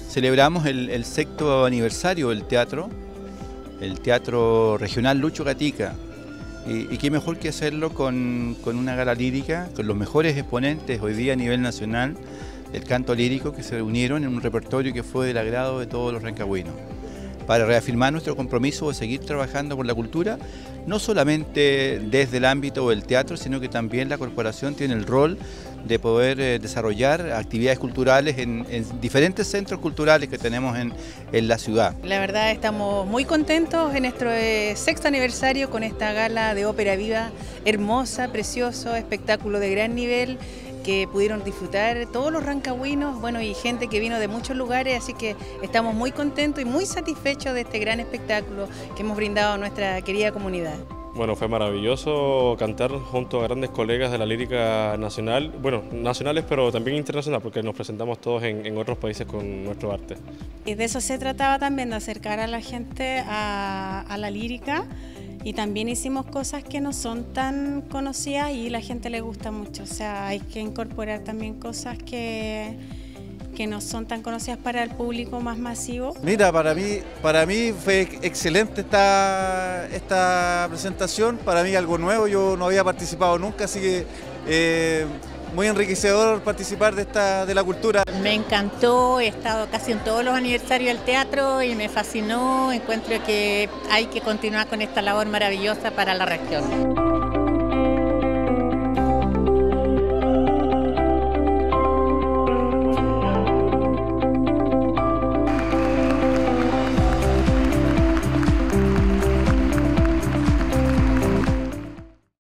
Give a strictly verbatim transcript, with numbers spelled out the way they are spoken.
Celebramos el, el sexto aniversario del teatro, el Teatro Regional Lucho Gatica. Y, y qué mejor que hacerlo con, con una gala lírica, con los mejores exponentes hoy día a nivel nacional del canto lírico que se reunieron en un repertorio que fue del agrado de todos los rancagüinos, para reafirmar nuestro compromiso de seguir trabajando por la cultura, no solamente desde el ámbito del teatro, sino que también la corporación tiene el rol de poder eh, desarrollar actividades culturales en, en diferentes centros culturales que tenemos en, en la ciudad. La verdad estamos muy contentos en nuestro eh, sexto aniversario con esta gala de ópera viva, hermosa, precioso, espectáculo de gran nivel, que pudieron disfrutar todos los rancagüinos, bueno, y gente que vino de muchos lugares, así que estamos muy contentos y muy satisfechos de este gran espectáculo que hemos brindado a nuestra querida comunidad. Bueno, fue maravilloso cantar junto a grandes colegas de la lírica nacional, bueno, nacionales pero también internacional, porque nos presentamos todos en, en otros países con nuestro arte. Y de eso se trataba también, de acercar a la gente a, a la lírica, y también hicimos cosas que no son tan conocidas y la gente le gusta mucho, o sea, hay que incorporar también cosas que... que no son tan conocidas para el público más masivo. Mira, para mí, para mí fue excelente esta, esta presentación, para mí algo nuevo, yo no había participado nunca, así que eh, muy enriquecedor participar de, esta, de la cultura. Me encantó, he estado casi en todos los aniversarios del teatro y me fascinó, encuentro que hay que continuar con esta labor maravillosa para la región.